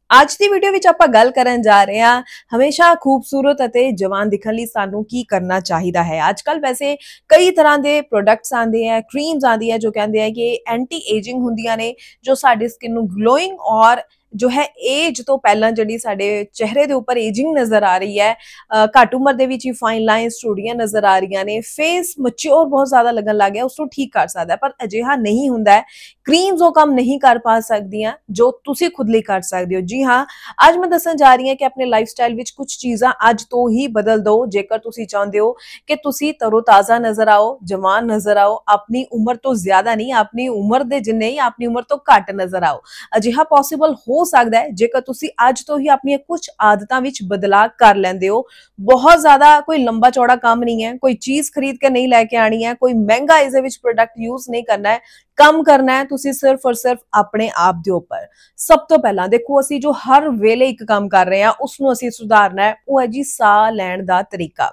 ਅੱਜ ਦੀ ਵੀਡੀਓ ਵਿੱਚ ਆਪਾਂ ਗੱਲ ਕਰਨ ਜਾ ਰਹੇ ਹਾਂ ਹਮੇਸ਼ਾ ਖੂਬਸੂਰਤ ਅਤੇ ਜਵਾਨ ਦਿਖਣ ਲਈ ਸਾਨੂੰ ਕੀ ਕਰਨਾ ਚਾਹੀਦਾ ਹੈ। ਅੱਜ ਕੱਲ ਵੈਸੇ ਕਈ ਤਰ੍ਹਾਂ ਦੇ ਪ੍ਰੋਡਕਟਸ ਆਉਂਦੇ ਆ, ਕਰੀਮਸ ਆਉਂਦੀ ਹੈ ਜੋ ਕਹਿੰਦੇ ਆ ਕਿ ਐਂਟੀ ਏजिंग ਹੁੰਦੀਆਂ ਨੇ, ਜੋ ਸਾਡੀ ਸਕਿਨ ਨੂੰ ਗਲੋਇੰਗ ਔਰ ਜੋ ਹੈ ਏਜ ਤੋਂ ਪਹਿਲਾਂ ਜਿਹੜੀ ਸਾਡੇ ਚਿਹਰੇ ਦੇ ਉੱਪਰ ਏजिंग ਨਜ਼ਰ ਆ ਰਹੀ ਹੈ, ਘੱਟ ਉਮਰ ਦੇ ਵਿੱਚ ਹੀ ਫਾਈਨ ਲਾਈਨਸ ਝੁਰੜੀਆਂ ਨਜ਼ਰ ਆ ਰਹੀਆਂ ਨੇ, ਫੇਸ ਮੈਚੁਰ ਬਹੁਤ ਜ਼ਿਆਦਾ ਲੱਗਣ ਲੱਗ ਗਿਆ, ਉਸ ਨੂੰ ਠੀਕ ਕਰ ਸਕਦਾ। ਪਰ ਅਜਿਹਾ ਨਹੀਂ ਹੁੰਦਾ ਹੈ। ਕਰੀਮਸ ਉਹ ਕੰਮ ਨਹੀਂ ਕਰ ਪਾ ਸਕਦੀਆਂ ਜੋ ਤੁਸੀਂ ਖੁਦ ਲਈ ਕਰ ਸਕਦੇ ਹੋ। ਜੀ ਹਾਂ, ਅੱਜ ਮੈਂ ਦੱਸਣ ਜਾ ਰਹੀ ਹਾਂ ਕਿ ਆਪਣੇ ਲਾਈਫਸਟਾਈਲ ਵਿੱਚ ਕੁਝ ਚੀਜ਼ਾਂ ਅੱਜ ਤੋਂ ਹੀ ਬਦਲ ਦਿਓ ਜੇਕਰ ਤੁਸੀਂ ਚਾਹੁੰਦੇ ਹੋ ਕਿ ਤੁਸੀਂ ਤਰੋਤਾਜ਼ਾ ਨਜ਼ਰ ਆਓ, ਜਵਾਨ ਨਜ਼ਰ ਆਓ, ਆਪਣੀ ਉਮਰ ਤੋਂ ਜ਼ਿਆਦਾ ਨਹੀਂ, ਆਪਣੀ ਉਮਰ ਦੇ ਜਿੰਨੇ ਹੀ ਆਪਣੀ ਉਮਰ ਤੋਂ ਘੱਟ ਨਜ਼ਰ ਆਓ। ਅਜਿਹਾ ਪੋਸੀਬਲ ਹੋ ਸਕਦਾ ਹੈ ਜੇਕਰ ਤੁਸੀਂ ਅੱਜ ਤੋਂ ਹੀ ਆਪਣੀਆਂ ਕੁਝ ਆਦਤਾਂ ਵਿੱਚ ਬਦਲਾਅ ਕਰ ਲੈਂਦੇ ਹੋ। ਬਹੁਤ ਜ਼ਿਆਦਾ ਕੋਈ ਲੰਬਾ ਚੌੜਾ ਕੰਮ ਨਹੀਂ ਹੈ, ਕੋਈ ਚੀਜ਼ ਖਰੀਦ ਕੇ ਨਹੀਂ ਲੈ ਕੇ ਆਣੀ ਹੈ, ਕੋਈ ਮਹਿੰਗਾ ਇਸ ਦੇ ਵਿੱਚ ਪ੍ਰੋਡਕਟ ਯੂਜ਼ ਨਹੀਂ ਕਰਨਾ ਹੈ। ਕੰਮ ਕਰਨਾ ਹੈ ਤੁਸੀਂ ਸਿਰਫ ਔਰ ਸਿਰਫ ਆਪਣੇ ਆਪ ਦੇ ਉੱਪਰ। ਸਭ ਤੋਂ ਪਹਿਲਾਂ ਦੇਖੋ, ਅਸੀਂ ਜੋ ਹਰ ਵੇਲੇ ਇੱਕ ਕੰਮ ਕਰ ਰਹੇ ਹਾਂ ਉਸ ਨੂੰ ਅਸੀਂ ਸੁਧਾਰਨਾ ਹੈ, ਉਹ ਹੈ ਜੀ ਸਾਹ ਲੈਣ ਦਾ ਤਰੀਕਾ।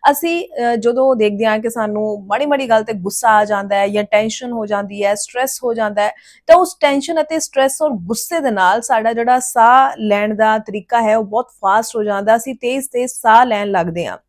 ਅਸੀਂ ਜਦੋਂ ਦੇਖਦੇ ਹਾਂ ਕਿ ਸਾਨੂੰ ਮਾੜੀ ਮਾੜੀ ਗੱਲ ਤੇ ਗੁੱਸਾ ਆ ਜਾਂਦਾ ਹੈ ਜਾਂ ਟੈਨਸ਼ਨ ਹੋ ਜਾਂਦੀ ਹੈ, ਸਟ੍ਰੈਸ ਹੋ ਜਾਂਦਾ ਹੈ, ਤਾਂ ਉਸ ਟੈਨਸ਼ਨ ਅਤੇ ਸਟ੍ਰੈਸ ਔਰ ਗੁੱਸੇ ਦੇ ਨਾਲ ਸਾਡਾ ਜਿਹੜਾ ਸਾਹ ਲੈਣ ਦਾ ਤਰੀਕਾ ਹੈ ਉਹ ਬਹੁਤ ਫਾਸਟ ਹੋ ਜਾਂਦਾ, ਅਸੀਂ ਤੇਜ਼ ਤੇਜ਼ ਸਾਹ ਲੈਣ ਲੱਗਦੇ ਹਾਂ।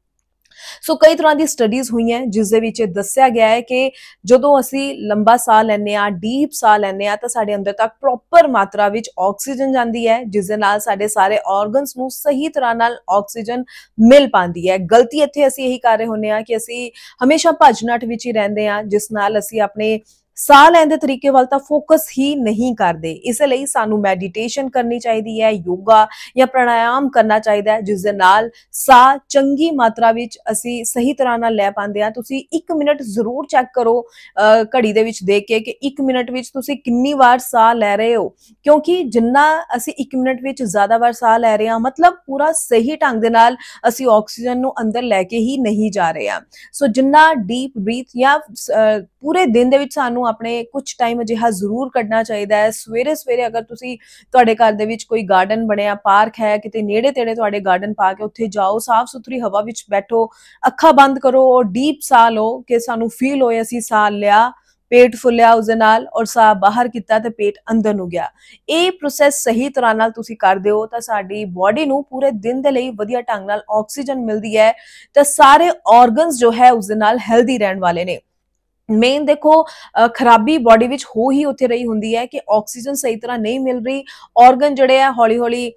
ਸੋ ਕਈ ਤਰ੍ਹਾਂ ਦੀ ਸਟੱਡੀਜ਼ ਹੋਈਆਂ ਜਿਸ ਦੇ ਵਿੱਚ ਦੱਸਿਆ ਗਿਆ ਹੈ ਕਿ ਜਦੋਂ ਅਸੀਂ ਲੰਬਾ ਸਾਹ ਲੈਂਦੇ ਆ, ਡੀਪ ਸਾਹ ਲੈਂਦੇ ਆ, ਤਾਂ ਸਾਡੇ ਅੰਦਰ ਤੱਕ ਪ੍ਰੋਪਰ ਮਾਤਰਾ ਵਿੱਚ ਆਕਸੀਜਨ ਜਾਂਦੀ ਹੈ, ਜਿਸ ਦੇ ਨਾਲ ਸਾਡੇ ਸਾਰੇ ਆਰਗਨਸ ਨੂੰ ਸਹੀ ਤਰ੍ਹਾਂ ਨਾਲ ਆਕਸੀਜਨ ਮਿਲ ਪਾਉਂਦੀ ਹੈ। ਗਲਤੀ ਇੱਥੇ ਅਸੀਂ ਇਹੀ ਕਰ ਰਹੇ ਹੁੰਦੇ ਆ ਕਿ ਅਸੀਂ ਹਮੇਸ਼ਾ ਭੱਜ ਨੱਠ ਵਿੱਚ ਹੀ ਰਹਿੰਦੇ ਆ, ਜਿਸ ਨਾਲ ਅਸੀਂ ਆਪਣੇ ਸਾਹ ਲੈਣ ਦੇ ਤਰੀਕੇ ਵੱਲ ਤਾਂ ਫੋਕਸ ਹੀ ਨਹੀਂ ਕਰਦੇ। ਇਸ ਲਈ ਸਾਨੂੰ ਮੈਡੀਟੇਸ਼ਨ ਕਰਨੀ ਚਾਹੀਦੀ ਹੈ, ਯੋਗਾ ਜਾਂ ਪ੍ਰਾਣਾਯਾਮ ਕਰਨਾ ਚਾਹੀਦਾ ਹੈ, ਜਿਸ ਦੇ ਨਾਲ ਸਾਹ ਚੰਗੀ ਮਾਤਰਾ ਵਿੱਚ ਅਸੀਂ ਸਹੀ ਤਰ੍ਹਾਂ ਨਾਲ ਲੈ ਪਾਉਂਦੇ ਹਾਂ। ਤੁਸੀਂ 1 ਮਿੰਟ ਜ਼ਰੂਰ ਚੈੱਕ ਕਰੋ ਘੜੀ ਦੇ ਵਿੱਚ ਦੇਖ ਕੇ ਕਿ 1 ਮਿੰਟ ਵਿੱਚ ਤੁਸੀਂ ਕਿੰਨੀ ਵਾਰ ਸਾਹ ਲੈ ਰਹੇ ਹੋ, ਕਿਉਂਕਿ ਜਿੰਨਾ ਅਸੀਂ 1 ਮਿੰਟ ਵਿੱਚ ਜ਼ਿਆਦਾ ਵਾਰ ਸਾਹ ਲੈ ਰਹੇ ਹਾਂ ਮਤਲਬ ਪੂਰਾ ਸਹੀ ਢੰਗ ਦੇ ਨਾਲ ਅਸੀਂ ਆਕਸੀਜਨ ਨੂੰ ਅੰਦਰ ਲੈ ਕੇ ਹੀ ਨਹੀਂ ਜਾ ਰਹੇ ਹਾਂ। ਸੋ ਜਿੰਨਾ ਡੀਪ ਬਰੀਥ ਜਾਂ ਪੂਰੇ ਦਿਨ ਦੇ ਵਿੱਚ ਸਾਨੂੰ ਆਪਣੇ ਕੁਝ ਟਾਈਮ ਅਜਿਹਾ ਜ਼ਰੂਰ ਕੱਢਣਾ ਚਾਹੀਦਾ ਹੈ। ਸਵੇਰੇ ਸਵੇਰੇ ਅਗਰ ਤੁਸੀਂ ਤੁਹਾਡੇ ਘਰ ਦੇ ਵਿੱਚ ਕੋਈ ਗਾਰਡਨ ਬਣਿਆ, ਪਾਰਕ ਹੈ, ਕਿਤੇ ਨੇੜੇ ਤੇੜੇ ਤੁਹਾਡੇ ਗਾਰਡਨ ਪਾ ਕੇ ਉੱਥੇ ਜਾਓ, ਸਾਫ਼ ਸੁਥਰੀ ਹਵਾ ਵਿੱਚ ਬੈਠੋ, ਅੱਖਾਂ ਬੰਦ ਕਰੋ ਔਰ ਡੀਪ ਸਾਹ ਲਓ ਕਿ ਸਾਨੂੰ ਫੀਲ ਹੋਏ ਅਸੀਂ ਸਾਹ ਲਿਆ, ਪੇਟ ਫੁੱਲਿਆ ਉਸ ਦੇ ਨਾਲ ਔਰ ਸਾਹ ਬਾਹਰ ਕੀਤਾ ਤੇ ਪੇਟ ਅੰਦਰ ਨੂੰ ਗਿਆ। ਇਹ ਪ੍ਰੋਸੈਸ ਸਹੀ ਤਰ੍ਹਾਂ ਨਾਲ ਤੁਸੀਂ ਕਰਦੇ ਹੋ ਤਾਂ ਸਾਡੀ ਬਾਡੀ ਨੂੰ ਪੂਰੇ ਦਿਨ ਦੇ ਲਈ ਵਧੀਆ ਢੰਗ ਨਾਲ ਆਕਸੀਜਨ ਮਿਲਦੀ ਹੈ ਤੇ ਸਾਰੇ ਆਰਗਨਸ ਜੋ ਹੈ ਉਸ ਦੇ ਨਾਲ ਹੈਲਦੀ ਰਹਿਣ ਵਾਲੇ ਨੇ। ਮੇਨ ਦੇਖੋ, ਖਰਾਬੀ ਬਾਡੀ ਵਿੱਚ ਹੋ ਹੀ ਉੱਥੇ ਰਹੀ ਹੁੰਦੀ ਹੈ ਕਿ ਆਕਸੀਜਨ ਸਹੀ ਤਰ੍ਹਾਂ ਨਹੀਂ ਮਿਲ ਰਹੀ, ਆਰਗਨ ਜਿਹੜੇ ਆ ਹੌਲੀ ਹੌਲੀ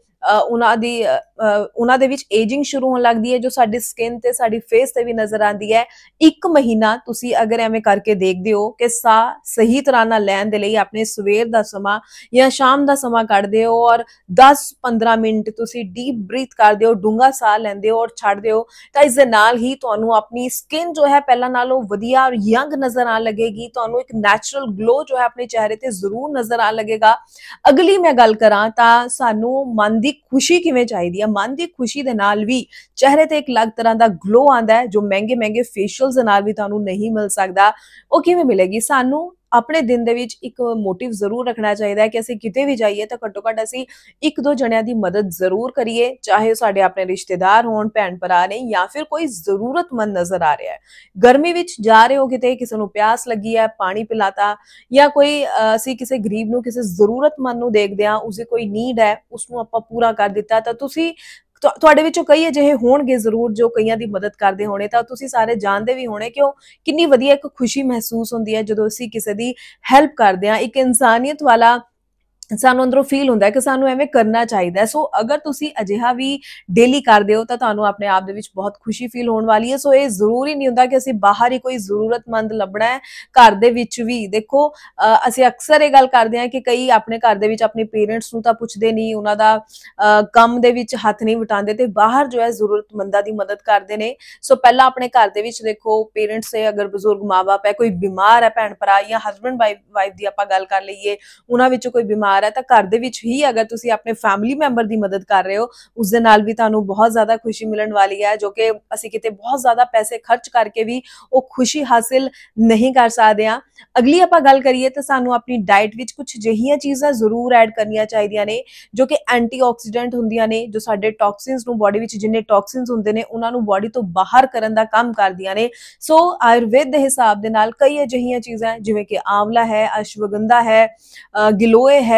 ਉਹਨਾਂ ਦੇ ਵਿੱਚ ਏजिंग ਸ਼ੁਰੂ ਹੋਣ ਲੱਗਦੀ ਹੈ, ਜੋ ਸਾਡੀ ਸਕਿਨ ਤੇ ਸਾਡੀ ਫੇਸ ਤੇ ਵੀ ਨਜ਼ਰ ਆਉਂਦੀ ਹੈ। 1 ਮਹੀਨਾ ਤੁਸੀਂ ਅਗਰ ਐਵੇਂ ਕਰਕੇ ਦੇਖਦੇ ਹੋ ਕਿ ਸਾਹ ਸਹੀ ਤਰ੍ਹਾਂ ਨਾਲ ਲੈਣ ਦੇ ਲਈ ਆਪਣੇ ਸਵੇਰ ਦਾ ਸਮਾਂ ਜਾਂ ਸ਼ਾਮ ਦਾ ਸਮਾਂ ਕੱਢਦੇ ਹੋ ਔਰ 10-15 ਮਿੰਟ ਤੁਸੀਂ ਡੀਪ ਬਰੀਥ ਕਰਦੇ ਹੋ, ਡੂੰਘਾ ਸਾਹ ਲੈਂਦੇ ਹੋ ਔਰ ਛੱਡਦੇ ਹੋ, ਤਾਂ ਇਸ ਦੇ ਨਾਲ ਹੀ ਤੁਹਾਨੂੰ ਆਪਣੀ ਸਕਿਨ ਜੋ ਹੈ ਪਹਿਲਾਂ ਨਾਲੋਂ ਵਧੀਆ ਔਰ ਯੰਗ ਨਜ਼ਰ ਆਉਣ ਲੱਗੇਗੀ। ਤੁਹਾਨੂੰ ਇੱਕ ਨੈਚੁਰਲ ਗਲੋ ਜੋ ਹੈ ਆਪਣੇ ਚਿਹਰੇ ਤੇ ਜ਼ਰੂਰ ਨਜ਼ਰ ਆਉਣ ਲੱਗੇਗਾ। ਅਗਲੀ ਮੈਂ ਗੱਲ ਕਰਾਂ ਤਾਂ ਸਾਨੂੰ ਮਨ ਦੀ ਖੁਸ਼ੀ ਕਿਵੇਂ ਚਾਹੀਦੀ ਹੈ। ਮਨ ਦੀ ਖੁਸ਼ੀ ਦੇ ਨਾਲ ਵੀ ਚਿਹਰੇ ਤੇ ਇੱਕ ਅਲੱਗ ਤਰ੍ਹਾਂ ਦਾ ਗਲੋ ਆਉਂਦਾ ਹੈ, ਜੋ ਮਹਿੰਗੇ ਮਹਿੰਗੇ ਫੇਸ਼ੀਅਲਸ ਦੇ ਨਾਲ ਵੀ ਤੁਹਾਨੂੰ ਨਹੀਂ ਮਿਲ ਸਕਦਾ। ਉਹ ਕਿਵੇਂ ਮਿਲੇਗੀ? ਸਾਨੂੰ ਆਪਣੇ ਦਿਨ ਦੇ ਵਿੱਚ ਇੱਕ ਮੋਟਿਵ ਜ਼ਰੂਰ ਰੱਖਣਾ ਚਾਹੀਦਾ ਹੈ ਕਿ ਅਸੀਂ ਕਿਤੇ ਵੀ ਜਾਈਏ ਤਾਂ ਘੱਟੋ ਘੱਟ ਅਸੀਂ 1-2 ਜਣਿਆਂ ਦੀ ਮਦਦ ਜ਼ਰੂਰ ਕਰੀਏ, ਚਾਹੇ ਉਹ ਸਾਡੇ ਆਪਣੇ ਰਿਸ਼ਤੇਦਾਰ ਹੋਣ, ਭੈਣ ਭਰਾ ਨੇ, ਜਾਂ ਫਿਰ ਕੋਈ ਜ਼ਰੂਰਤਮੰਦ ਨਜ਼ਰ ਆ ਰਿਹਾ ਹੈ। ਗਰਮੀ ਵਿੱਚ ਜਾ ਰਹੇ ਹੋ ਕਿਤੇ, ਕਿਸੇ ਨੂੰ ਪਿਆਸ ਲੱਗੀ ਹੈ, ਪਾਣੀ ਪਿਲਾਤਾ, ਜਾਂ ਕੋਈ ਅਸੀਂ ਕਿਸੇ ਗਰੀਬ ਨੂੰ, ਕਿਸੇ ਜ਼ਰੂਰਤਮੰਦ ਨੂੰ ਦੇਖਦੇ ਹਾਂ, ਉਸਦੀ ਕੋਈ ਨੀਡ ਹੈ, ਉਸਨੂੰ ਆਪਾਂ ਪੂਰਾ ਕਰ ਦਿੱਤਾ, ਤਾਂ ਤੁਸੀਂ ਤੁਹਾਡੇ ਵਿੱਚੋਂ ਕਈ ਅਜਿਹੇ ਹੋਣਗੇ ਜ਼ਰੂਰ ਜੋ ਕਈਆਂ ਦੀ ਮਦਦ ਕਰਦੇ ਹੋਣੇ, ਤਾਂ ਤੁਸੀਂ ਸਾਰੇ ਜਾਣਦੇ ਵੀ ਹੋਣੇ ਕਿ ਉਹ ਕਿੰਨੀ ਵਧੀਆ ਇੱਕ ਖੁਸ਼ੀ ਮਹਿਸੂਸ ਹੁੰਦੀ ਹੈ ਜਦੋਂ ਅਸੀਂ ਕਿਸੇ ਦੀ ਹੈਲਪ ਕਰਦੇ ਹਾਂ। ਇੱਕ ਇਨਸਾਨੀਅਤ ਵਾਲਾ ਸਾਨੂੰ ਅੰਦਰੋਂ ਫੀਲ ਹੁੰਦਾ ਹੈ ਕਿ ਸਾਨੂੰ ਐਵੇਂ ਕਰਨਾ ਚਾਹੀਦਾ ਹੈ। ਸੋ ਅਗਰ ਤੁਸੀਂ ਅਜਿਹਾ ਵੀ ਡੇਲੀ ਕਰਦੇ ਹੋ ਤਾਂ ਤੁਹਾਨੂੰ ਆਪਣੇ ਆਪ ਦੇ ਵਿੱਚ ਬਹੁਤ ਖੁਸ਼ੀ ਫੀਲ ਹੋਣ ਵਾਲੀ ਹੈ। ਸੋ ਇਹ ਜ਼ਰੂਰੀ ਨਹੀਂ ਹੁੰਦਾ ਕਿ ਅਸੀਂ ਬਾਹਰ ਹੀ ਕੋਈ ਜ਼ਰੂਰਤਮੰਦ ਲੱਭਣਾ ਹੈ, ਘਰ ਦੇ ਵਿੱਚ ਵੀ ਦੇਖੋ, ਅਸੀਂ ਅਕਸਰ ਇਹ ਗੱਲ ਕਰਦੇ ਹਾਂ ਕਿ ਕਈ ਆਪਣੇ ਘਰ ਦੇ ਵਿੱਚ ਆਪਣੇ ਪੇਰੈਂਟਸ ਨੂੰ ਤਾਂ ਪੁੱਛਦੇ ਨਹੀਂ, ਉਹਨਾਂ ਦਾ ਕੰਮ ਦੇ ਵਿੱਚ ਹੱਥ ਨਹੀਂ ਵਟਾਉਂਦੇ ਤੇ ਬਾਹਰ ਜੋ ਹੈ ਜ਼ਰੂਰਤਮੰਦਾਂ ਦੀ ਮਦਦ ਕਰਦੇ ਨੇ। ਸੋ ਪਹਿਲਾਂ ਆਪਣੇ ਘਰ ਦੇ ਵਿੱਚ ਦੇਖੋ, ਪੇਰੈਂਟਸ ਹੈ, ਅਗਰ ਬਜ਼ੁਰਗ ਮਾਂ-ਬਾਪ ਹੈ, ਕੋਈ ਬਿਮਾਰ ਹੈ, ਭੈਣ ਭਰਾ ਜਾਂ ਹਸਬੈਂਡ ਵਾਈਫ ਦੀ ਆਪਾਂ ਗੱਲ ਕਰ ਲਈਏ, ਉਹਨਾਂ ਵਿੱਚੋਂ ਕੋਈ ਬਿਮਾਰ ਹੈ ਤਾਂ ਘਰ ਦੇ ਵਿੱਚ ਹੀ ਅਗਰ ਤੁਸੀਂ ਆਪਣੇ ਫੈਮਿਲੀ ਮੈਂਬਰ ਦੀ ਮਦਦ ਕਰ ਰਹੇ ਹੋ, ਉਸ ਦੇ ਨਾਲ ਵੀ ਤੁਹਾਨੂੰ ਬਹੁਤ ਜ਼ਿਆਦਾ ਖੁਸ਼ੀ ਮਿਲਣ ਵਾਲੀ ਹੈ, ਜੋ ਕਿ ਅਸੀਂ ਕਿਤੇ ਬਹੁਤ ਜ਼ਿਆਦਾ ਪੈਸੇ ਖਰਚ ਕਰਕੇ ਵੀ ਉਹ ਖੁਸ਼ੀ ਹਾਸਿਲ ਨਹੀਂ ਕਰ ਸਕਦੇ ਹਾਂ। ਅਗਲੀ ਆਪਾਂ ਗੱਲ ਕਰੀਏ ਤਾਂ ਸਾਨੂੰ ਆਪਣੀ ਡਾਈਟ ਵਿੱਚ ਕੁਝ ਅਜਿਹੀਆਂ ਚੀਜ਼ਾਂ ਜ਼ਰੂਰ ਐਡ ਕਰਨੀਆਂ ਚਾਹੀਦੀਆਂ ਨੇ ਜੋ ਕਿ ਐਂਟੀਆਕਸੀਡੈਂਟ ਹੁੰਦੀਆਂ ਨੇ, ਜੋ ਸਾਡੇ ਟੌਕਸਿਨਸ ਨੂੰ, ਬਾਡੀ ਵਿੱਚ ਜਿੰਨੇ ਟੌਕਸਿਨਸ ਹੁੰਦੇ ਨੇ ਉਹਨਾਂ ਨੂੰ ਬਾਡੀ ਤੋਂ ਬਾਹਰ ਕਰਨ ਦਾ ਕੰਮ ਕਰਦੀਆਂ ਨੇ। ਸੋ ਆਯੁਰਵੇਦ ਦੇ ਹਿਸਾਬ ਦੇ ਨਾਲ ਕਈ ਅਜਿਹੀਆਂ ਚੀਜ਼ਾਂ ਜਿਵੇਂ ਕਿ ਆਂਵਲਾ ਹੈ, ਅਸ਼ਵਗੰਧਾ ਹੈ, ਗਿਲੋਏ ਹੈ,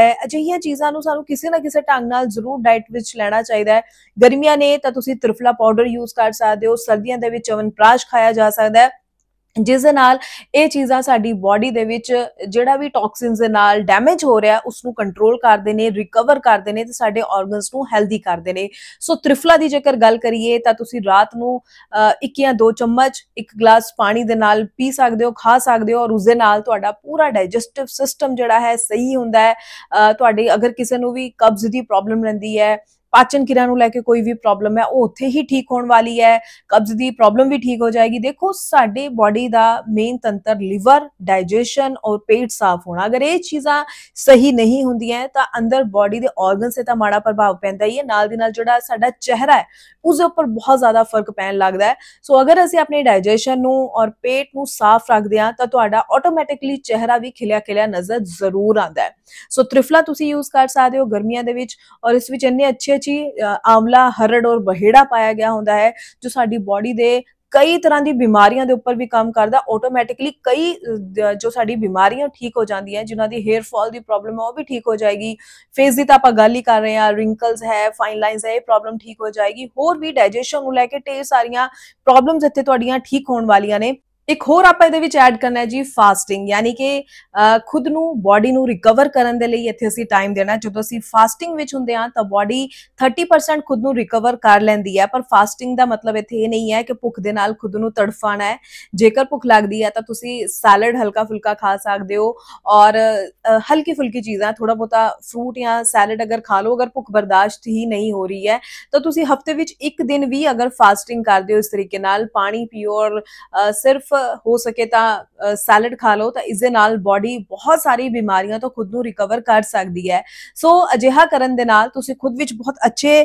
ਹੈ, ਅਜਿਹੀਆਂ ਚੀਜ਼ਾਂ ਨੂੰ ਸਾਨੂੰ ਕਿਸੇ ਨਾ ਕਿਸੇ ਢੰਗ ਨਾਲ ਜ਼ਰੂਰ ਡਾਈਟ ਵਿੱਚ ਲੈਣਾ ਚਾਹੀਦਾ ਹੈ। ਗਰਮੀਆਂ ਨੇ ਤਾਂ ਤੁਸੀਂ ਤ੍ਰਿਫਲਾ ਪਾਊਡਰ ਯੂਜ਼ ਕਰ ਸਕਦੇ ਹੋ, ਸਰਦੀਆਂ ਦੇ ਵਿੱਚ ਚਵਨਪ੍ਰਾਸ਼ ਖਾਇਆ ਜਾ ਸਕਦਾ ਹੈ, ਜਿਸ ਦੇ ਨਾਲ ਇਹ ਚੀਜ਼ਾਂ ਸਾਡੀ ਬਾਡੀ ਦੇ ਵਿੱਚ ਜਿਹੜਾ ਵੀ ਟੌਕਸਿਨਸ ਦੇ ਨਾਲ ਡੈਮੇਜ ਹੋ ਰਿਹਾ ਉਸ ਨੂੰ ਕੰਟਰੋਲ ਕਰਦੇ ਨੇ, ਰਿਕਵਰ ਕਰਦੇ ਨੇ ਤੇ ਸਾਡੇ ਆਰਗਨਸ ਨੂੰ ਹੈਲਦੀ ਕਰਦੇ ਨੇ। ਸੋ ਤ੍ਰਿਫਲਾ ਦੀ ਜੇਕਰ ਗੱਲ ਕਰੀਏ ਤਾਂ ਤੁਸੀਂ ਰਾਤ ਨੂੰ 1 ਜਾਂ 2 ਚਮਚ 1 ਗਲਾਸ ਪਾਣੀ ਦੇ ਨਾਲ ਪੀ ਸਕਦੇ ਹੋ, ਖਾ ਸਕਦੇ ਹੋ, ਔਰ ਉਸ ਦੇ ਨਾਲ ਤੁਹਾਡਾ ਪੂਰਾ ਡਾਈਜੈਸਟਿਵ ਸਿਸਟਮ ਜਿਹੜਾ ਹੈ ਸਹੀ ਹੁੰਦਾ ਹੈ। ਤੁਹਾਡੇ ਅਗਰ ਕਿਸੇ ਨੂੰ ਵੀ ਕਬਜ਼ ਦੀ ਪ੍ਰੋਬਲਮ ਰਹਿੰਦੀ ਹੈ, ਪਾਚਨ ਕਿਰਿਆ ਨੂੰ ਲੈ ਕੇ ਕੋਈ ਵੀ ਪ੍ਰੋਬਲਮ ਹੈ, ਉਹ ਉੱਥੇ ਹੀ ਠੀਕ ਹੋਣ ਵਾਲੀ ਹੈ, ਕਬਜ਼ ਦੀ ਪ੍ਰੋਬਲਮ ਵੀ ਠੀਕ ਹੋ ਜਾਏਗੀ। ਦੇਖੋ ਸਾਡੀ ਬਾਡੀ ਦਾ ਮੇਨ ਤੰਤਰ ਲਿਵਰ, ਡਾਈਜੈਸ਼ਨ ਔਰ ਪੇਟ ਸਾਫ਼ ਹੋਣਾ, ਅਗਰ ਇਹ ਚੀਜ਼ਾਂ ਸਹੀ ਨਹੀਂ ਹੁੰਦੀਆਂ ਤਾਂ ਅੰਦਰ ਬਾਡੀ ਦੇ ਆਰਗਨ ਸੇ ਤਾਂ ਮਾੜਾ ਪ੍ਰਭਾਵ ਪੈਂਦਾ ਹੀ ਹੈ, ਨਾਲ ਦੀ ਨਾਲ ਜਿਹੜਾ ਸਾਡਾ ਚਿਹਰਾ ਹੈ ਉਸ ਦੇ ਉੱਪਰ ਬਹੁਤ ਜ਼ਿਆਦਾ ਫਰਕ ਪੈਣ ਲੱਗਦਾ ਹੈ। ਸੋ ਅਗਰ ਅਸੀਂ ਆਪਣੀ ਡਾਈਜੈਸ਼ਨ ਨੂੰ ਔਰ ਪੇਟ ਨੂੰ ਸਾਫ਼ ਰੱਖਦੇ ਹਾਂ ਤਾਂ ਤੁਹਾਡਾ ਆਟੋਮੈਟਿਕਲੀ ਚਿਹਰਾ ਵੀ ਖਿਲਿਆ ਖਿਲਿਆ ਨਜ਼ਰ ਜ਼ਰੂਰ ਆਉਂਦਾ ਹੈ। ਸੋ ਤ੍ਰਿਫਲਾ ਤੁਸੀਂ ਯੂਜ਼ ਕਰ ਸਕਦੇ ਹੋ ਗਰਮੀਆਂ ਦੇ ਵਿੱਚ, ਔਰ ਇਸ ਵਿੱਚ ਇੰਨੇ ਅੱਛੇ ਆਂਵਲਾ, ਹਰੜ ਔਰ ਬਹੇੜਾ ਪਾਇਆ ਗਿਆ ਹੁੰਦਾ ਹੈ ਜੋ ਸਾਡੀ ਬਾਡੀ ਦੇ ਕਈ ਤਰ੍ਹਾਂ ਦੀ ਬਿਮਾਰੀਆਂ ਦੇ ਉੱਪਰ ਵੀ ਕੰਮ ਕਰਦਾ। ਆਟੋਮੈਟਿਕਲੀ ਕਈ ਜੋ ਸਾਡੀ ਬਿਮਾਰੀਆਂ ਠੀਕ ਹੋ ਜਾਂਦੀਆਂ, ਜਿਨ੍ਹਾਂ ਦੀ ਹੇਅਰ ਫਾਲ ਦੀ ਪ੍ਰੋਬਲਮ ਹੈ ਉਹ ਵੀ ਠੀਕ ਹੋ ਜਾਏਗੀ, ਫੇਸ ਦੀ ਤਾਂ ਆਪਾਂ ਗੱਲ ਹੀ ਕਰ ਰਹੇ ਹਾਂ, ਰਿੰਕਲਸ ਹੈ, ਫਾਈਨ ਲਾਈਨਸ ਹੈ, ਇਹ ਪ੍ਰੋਬਲਮ ਠੀਕ ਹੋ ਜਾਏਗੀ। ਹੋਰ ਵੀ ਡਾਈਜੈਸ਼ਨ ਨੂੰ ਲੈ ਕੇ ਢੇਰ ਸਾਰੀਆਂ ਪ੍ਰੋਬਲਮਸ ਇੱਥੇ ਤੁਹਾਡੀਆਂ ਠੀਕ ਹੋਣ ਵਾਲੀਆਂ ਨੇ। ਇੱਕ ਹੋਰ ਆਪਾਂ ਇਹਦੇ ਵਿੱਚ ਐਡ ਕਰਨਾ ਹੈ ਜੀ ਫਾਸਟਿੰਗ, ਯਾਨੀ ਕਿ ਖੁਦ ਨੂੰ ਬਾਡੀ ਨੂੰ ਰਿਕਵਰ ਕਰਨ ਦੇ ਲਈ ਇੱਥੇ ਅਸੀਂ ਟਾਈਮ ਦੇਣਾ। ਜਦੋਂ ਅਸੀਂ ਫਾਸਟਿੰਗ ਵਿੱਚ ਹੁੰਦੇ ਹਾਂ ਤਾਂ ਬਾਡੀ 30% ਖੁਦ ਨੂੰ ਰਿਕਵਰ ਕਰ ਲੈਂਦੀ ਹੈ, ਪਰ ਫਾਸਟਿੰਗ ਦਾ ਮਤਲਬ ਇੱਥੇ ਇਹ ਨਹੀਂ ਹੈ ਕਿ ਭੁੱਖ ਦੇ ਨਾਲ ਖੁਦ ਨੂੰ ਤੜਫਾਣਾ ਹੈ। ਜੇਕਰ ਭੁੱਖ ਲੱਗਦੀ ਹੈ ਤਾਂ ਤੁਸੀਂ ਸੈਲਡ ਹਲਕਾ ਫੁਲਕਾ ਖਾ ਸਕਦੇ ਹੋ, ਔਰ ਹਲਕੀ ਫੁਲਕੀ ਚੀਜ਼ਾਂ, ਥੋੜਾ ਬਹੁਤਾ ਫਰੂਟ ਜਾਂ ਸੈਲਡ ਅਗਰ ਖਾ ਲਓ। ਅਗਰ ਭੁੱਖ ਬਰਦਾਸ਼ਤ ਹੀ ਨਹੀਂ ਹੋ ਰਹੀ ਹੈ ਤਾਂ ਤੁਸੀਂ ਹਫਤੇ ਵਿੱਚ 1 ਦਿਨ ਵੀ ਅਗਰ ਫਾਸਟਿੰਗ ਕਰਦੇ ਹੋ ਇਸ ਤਰੀਕੇ ਨਾਲ, ਪਾਣੀ ਪੀਓ ਔਰ ਸਿਰਫ ਹੋ ਸਕੇ ਤਾਂ ਸੈਲਡ ਖਾ ਲਓ, ਤਾਂ ਇਸ ਦੇ ਨਾਲ ਬਾਡੀ ਬਹੁਤ ਸਾਰੀ ਬਿਮਾਰੀਆਂ ਤੋਂ ਖੁਦ ਨੂੰ ਰਿਕਵਰ ਕਰ ਸਕਦੀ ਹੈ। ਸੋ ਅਜਿਹਾ ਕਰਨ ਦੇ ਨਾਲ ਤੁਸੀਂ ਖੁਦ ਵਿੱਚ ਬਹੁਤ ਅੱਛੇ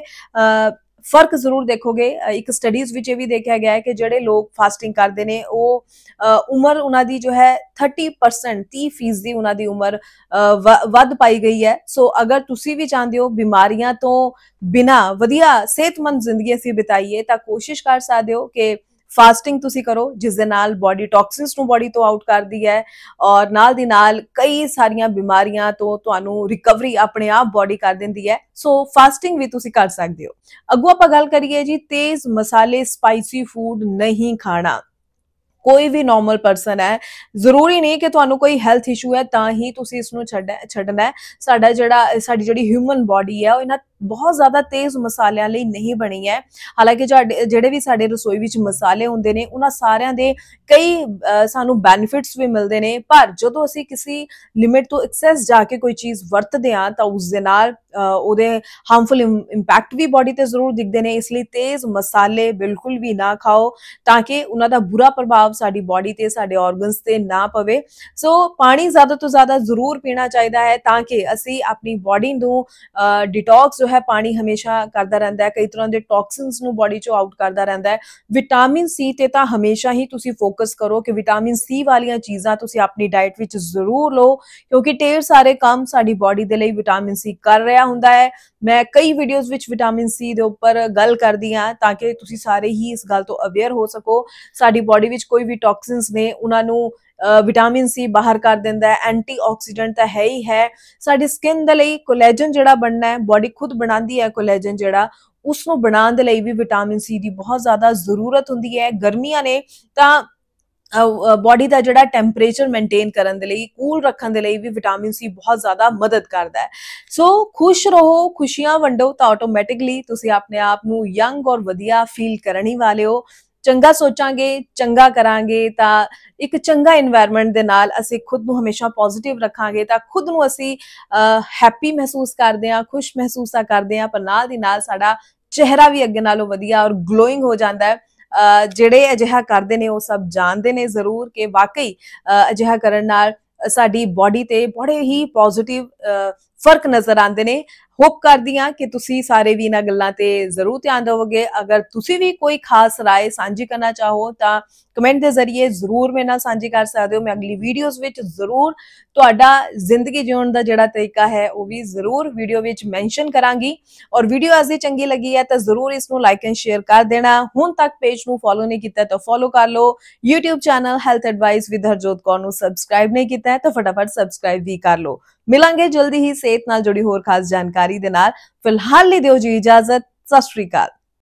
ਫਰਕ ਜ਼ਰੂਰ ਦੇਖੋਗੇ। ਇੱਕ ਸਟੱਡੀਜ਼ ਵਿੱਚ ਇਹ ਵੀ ਦੇਖਿਆ ਗਿਆ ਹੈ ਕਿ ਜਿਹੜੇ ਲੋਕ ਫਾਸਟਿੰਗ ਕਰਦੇ ਨੇ ਉਹ ਉਮਰ ਉਹਨਾਂ ਦੀ ਜੋ ਹੈ 30%, 30% ਉਹਨਾਂ ਦੀ ਉਮਰ ਵੱਧ ਪਾਈ ਗਈ ਹੈ। ਸੋ ਅਗਰ ਤੁਸੀਂ ਵੀ ਚਾਹੁੰਦੇ ਹੋ ਬਿਮਾਰੀਆਂ ਤੋਂ ਬਿਨਾਂ ਵਧੀਆ ਸਿਹਤਮੰਦ ਜ਼ਿੰਦਗੀ ਅਸੀਂ ਬਿਤਾਈਏ ਤਾਂ ਕੋਸ਼ਿਸ਼ ਕਰ ਸਕਦੇ ਹੋ ਕਿ ਫਾਸਟਿੰਗ ਤੁਸੀਂ ਕਰੋ, ਜਿਸ ਦੇ ਨਾਲ ਬਾਡੀ ਟੌਕਸਿਨਸ ਨੂੰ ਬਾਡੀ ਤੋਂ ਆਊਟ ਕਰਦੀ ਹੈ, ਔਰ ਨਾਲ ਦੀ ਨਾਲ ਕਈ ਸਾਰੀਆਂ ਬਿਮਾਰੀਆਂ ਤੋਂ ਤੁਹਾਨੂੰ ਰਿਕਵਰੀ ਆਪਣੇ ਆਪ ਬਾਡੀ ਕਰ ਦਿੰਦੀ ਹੈ। ਸੋ ਫਾਸਟਿੰਗ ਵੀ ਤੁਸੀਂ ਕਰ ਸਕਦੇ ਹੋ। ਅੱਗੋਂ ਆਪਾਂ ਗੱਲ ਕਰੀਏ ਜੀ, ਤੇਜ਼ ਮਸਾਲੇ, ਸਪਾਈਸੀ ਫੂਡ ਨਹੀਂ ਖਾਣਾ। ਕੋਈ ਵੀ ਨਾਰਮਲ ਪਰਸਨ ਹੈ, ਜ਼ਰੂਰੀ ਨਹੀਂ ਕਿ ਤੁਹਾਨੂੰ ਕੋਈ ਹੈਲਥ ਇਸ਼ੂ ਹੈ ਤਾਂ ਹੀ ਤੁਸੀਂ ਇਸ ਨੂੰ ਛੱਡਣਾ ਹੈ। ਸਾਡੀ ਜਿਹੜੀ ਹਿਊਮਨ ਬਾਡੀ ਹੈ ਉਹ ਇਹਨਾਂ ਬਹੁਤ ਜ਼ਿਆਦਾ ਤੇਜ਼ ਮਸਾਲਿਆਂ ਲਈ ਨਹੀਂ ਬਣੀ ਹੈ। ਹਾਲਾਂਕਿ ਜਿਹੜੇ ਵੀ ਸਾਡੇ ਰਸੋਈ ਵਿੱਚ ਮਸਾਲੇ ਹੁੰਦੇ ਨੇ ਉਹਨਾਂ ਸਾਰਿਆਂ ਦੇ ਕਈ ਸਾਨੂੰ ਬੈਨੀਫਿਟਸ ਵੀ ਮਿਲਦੇ ਨੇ, ਪਰ ਜਦੋਂ ਅਸੀਂ ਕਿਸੇ ਲਿਮਿਟ ਤੋਂ ਐਕਸੈਸ ਜਾ ਕੇ ਕੋਈ ਚੀਜ਼ ਵਰਤਦੇ ਹਾਂ ਤਾਂ ਉਸ ਦੇ ਨਾਲ ਉਹਦੇ ਹਾਰਮਫੁਲ ਇੰਪੈਕਟ ਵੀ ਬਾਡੀ ਤੇ ਜ਼ਰੂਰ ਦਿਖਦੇ ਨੇ। ਇਸ ਲਈ ਤੇਜ਼ ਮਸਾਲੇ ਬਿਲਕੁਲ ਵੀ ਨਾ ਖਾਓ ਤਾਂ ਕਿ ਉਹਨਾਂ ਦਾ ਬੁਰਾ ਪ੍ਰਭਾਵ ਸਾਡੀ ਬਾਡੀ ਤੇ, ਸਾਡੇ ਆਰਗਨਸ ਤੇ ਨਾ ਪਵੇ। ਸੋ ਪਾਣੀ ਜ਼ਿਆਦਾ ਤੋਂ ਜ਼ਿਆਦਾ ਜ਼ਰੂਰ ਪੀਣਾ ਚਾਹੀਦਾ ਹੈ ਤਾਂ ਕਿ ਅਸੀਂ ਆਪਣੀ ਬਾਡੀ ਨੂੰ ਡਿਟੌਕਸ ਜੋ ਹੈ ਪਾਣੀ ਹਮੇਸ਼ਾ ਕਰਦਾ ਰਹਿੰਦਾ ਹੈ, ਕਈ ਤਰ੍ਹਾਂ ਦੇ ਟੌਕਸਿਨਸ ਨੂੰ ਬਾਡੀ ਚੋਂ ਆਊਟ ਕਰਦਾ ਰਹਿੰਦਾ ਹੈ। ਵਿਟਾਮਿਨ ਸੀ ਤੇ ਤਾਂ ਹਮੇਸ਼ਾ ਹੀ ਤੁਸੀਂ ਫੋਕਸ ਕਰੋ ਕਿ ਵਿਟਾਮਿਨ ਸੀ ਵਾਲੀਆਂ ਚੀਜ਼ਾਂ ਤੁਸੀਂ ਆਪਣੀ ਡਾਈਟ ਵਿੱਚ ਜ਼ਰੂਰ ਲਓ, ਕਿਉਂਕਿ ਢੇਰ ਸਾਰੇ ਕੰਮ ਸਾਡੀ ਬਾਡੀ ਦੇ ਲਈ ਵਿਟਾਮਿਨ ਸੀ ਕਰ ਰਿਹਾ ਹੁੰਦਾ ਹੈ। ਮੈਂ ਕਈ ਵੀਡੀਓਜ਼ ਵਿੱਚ ਵਿਟਾਮਿਨ ਸੀ ਦੇ ਉੱਪਰ ਗੱਲ ਕਰਦੀ ਹਾਂ ਤਾਂ ਕਿ ਤੁਸੀਂ ਸਾਰੇ ਹੀ ਇਸ ਗੱਲ ਤੋਂ ਅਵੇਅਰ ਹੋ ਸਕੋ। ਸਾਡੀ ਬਾਡੀ ਵਿੱਚ ਕੋਈ ਵੀ ਟੌਕਸਿਨਸ ਨੇ ਉਹਨਾਂ ਨੂੰ ਵਿਟਾਮਿਨ ਸੀ ਬਾਹਰ ਕਰ ਦਿੰਦਾ ਹੈ। ਐਂਟੀਆਕਸੀਡੈਂਟ ਤਾਂ ਹੈ ਹੀ ਹੈ। ਸਾਡੀ ਸਕਿਨ ਦੇ ਲਈ ਕੋਲੇਜਨ ਜਿਹੜਾ ਬਣਨਾ ਹੈ, ਬਾਡੀ ਖੁਦ ਬਣਾਉਂਦੀ ਹੈ ਕੋਲੇਜਨ ਜਿਹੜਾ, ਉਸ ਨੂੰ ਬਣਾਉਣ ਦੇ ਲਈ ਵੀ ਵਿਟਾਮਿਨ ਸੀ ਦੀ ਬਹੁਤ ਜ਼ਿਆਦਾ ਜ਼ਰੂਰਤ ਹੁੰਦੀ ਹੈ। ਗਰਮੀਆਂ ਨੇ ਤਾਂ ਬਾਡੀ ਦਾ ਜਿਹੜਾ ਟੈਂਪਰੇਚਰ ਮੇਨਟੇਨ ਕਰਨ ਦੇ ਲਈ, ਕੂਲ ਰੱਖਣ ਦੇ ਲਈ ਵੀ ਵਿਟਾਮਿਨ ਸੀ ਬਹੁਤ ਜ਼ਿਆਦਾ ਮਦਦ ਕਰਦਾ ਹੈ। ਸੋ ਖੁਸ਼ ਰਹੋ, ਖੁਸ਼ੀਆਂ ਵੰਡੋ ਤਾਂ ਆਟੋਮੈਟਿਕਲੀ ਤੁਸੀਂ ਆਪਣੇ ਆਪ ਨੂੰ ਯੰਗ ਔਰ ਵਧੀਆ ਫੀਲ ਕਰਨ ਹੀ ਵਾਲੇ ਹੋ। ਚੰਗਾ ਸੋਚਾਂਗੇ, ਚੰਗਾ ਕਰਾਂਗੇ ਤਾਂ ਇੱਕ ਚੰਗਾ এনवायरमेंट ਦੇ ਨਾਲ ਅਸੀਂ ਖੁਦ ਨੂੰ ਹਮੇਸ਼ਾ ਪੋਜ਼ਿਟਿਵ ਰੱਖਾਂਗੇ ਤਾਂ ਖੁਦ ਨੂੰ ਅਸੀਂ ਹੈਪੀ ਮਹਿਸੂਸ ਕਰਦੇ ਹਾਂ, ਖੁਸ਼ ਮਹਿਸੂਸ ਕਰਦੇ ਹਾਂ, ਪਰ ਨਾਲ ਦੀ ਨਾਲ ਸਾਡਾ ਚਿਹਰਾ ਵੀ ਅੱਗੇ ਨਾਲੋਂ ਵਧੀਆ ਔਰ ਗਲੋਇੰਗ ਹੋ ਜਾਂਦਾ ਹੈ। ਜਿਹੜੇ ਅਜਿਹਾ ਕਰਦੇ ਨੇ ਉਹ ਸਭ ਜਾਣਦੇ ਨੇ ਜ਼ਰੂਰ ਕਿ ਵਾਕਈ ਅਜਿਹਾ ਕਰਨ ਨਾਲ ਸਾਡੀ ਬਾਡੀ ਤੇ ਬੜੇ ਹੀ ਪੋਜ਼ਿਟਿਵ ਫਰਕ ਨਜ਼ਰ ਆਉਂਦੇ ਨੇ। ਹੋਪ ਕਰਦੀ ਹਾਂ ਕਿ ਤੁਸੀਂ ਸਾਰੇ ਵੀ ਇਹਨਾਂ ਗੱਲਾਂ ਤੇ ਜ਼ਰੂਰ ਧਿਆਨ ਦਿਓਗੇ। ਅਗਰ ਤੁਸੀਂ ਵੀ ਕੋਈ ਖਾਸ ਰਾਏ ਸਾਂਝੀ ਕਰਨਾ ਚਾਹੋ ਤਾਂ ਕਮੈਂਟ ਦੇ ਜ਼ਰੀਏ ਜ਼ਰੂਰ ਮੇਰੇ ਨਾਲ ਸਾਂਝੀ ਕਰ ਸਕਦੇ ਹੋ। ਮੈਂ ਅਗਲੀ ਵੀਡੀਓਜ਼ ਵਿੱਚ ਜ਼ਰੂਰ ਤੁਹਾਡਾ ਜ਼ਿੰਦਗੀ ਜਿਉਣ ਦਾ ਜਿਹੜਾ ਤਰੀਕਾ ਹੈ ਉਹ ਵੀ ਜ਼ਰੂਰ ਵੀਡੀਓ ਵਿੱਚ ਮੈਂਸ਼ਨ ਕਰਾਂਗੀ। ਔਰ ਵੀਡੀਓ ਅੱਜ ਦੀ ਚੰਗੀ ਲੱਗੀ ਹੈ ਤਾਂ ਜ਼ਰੂਰ ਇਸ ਨੂੰ ਲਾਈਕ ਐਂਡ ਸ਼ੇਅਰ ਕਰ ਦੇਣਾ। ਹੁਣ ਤੱਕ ਪੇਜ ਨੂੰ ਫੋਲੋ ਨਹੀਂ ਕੀਤਾ ਤਾਂ ਫੋਲੋ ਕਰ ਲਓ। YouTube channel health advice with Harjot Kaur ਨੂੰ ਸਬਸਕ੍ਰਾਈਬ ਨਹੀਂ ਕੀਤਾ ਹੈ ਤਾਂ ਫਟਾਫਟ ਸਬਸਕ੍ਰਾਈਬ ਵੀ ਕਰ ਲਓ। ਮਿਲਾਂਗੇ ਜਲਦੀ ਹੀ ਸਿਹਤ ਨਾਲ ਜੁੜੀ ਹੋਰ ਖਾਸ ਜਾਣਕਾਰੀ ਦੇ ਨਾਲ। ਫਿਲਹਾਲ ਲਈ ਦਿਓ ਜੀ ਇਜਾਜ਼ਤ। ਸਤਿ ਸ਼੍ਰੀ ਅਕਾਲ।